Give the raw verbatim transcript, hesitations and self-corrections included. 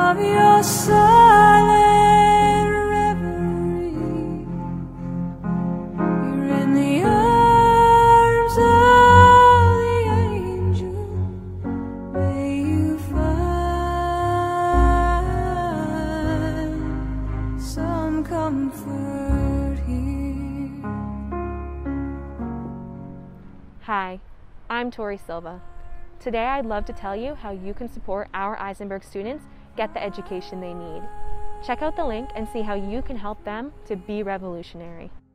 of your silent reverie. You're in the arms of the angel. May you find some comfort here. Hi, I'm Tori Silva. Today I'd love to tell you how you can support our Isenberg students get the education they need. Check out the link and see how you can help them to be revolutionary.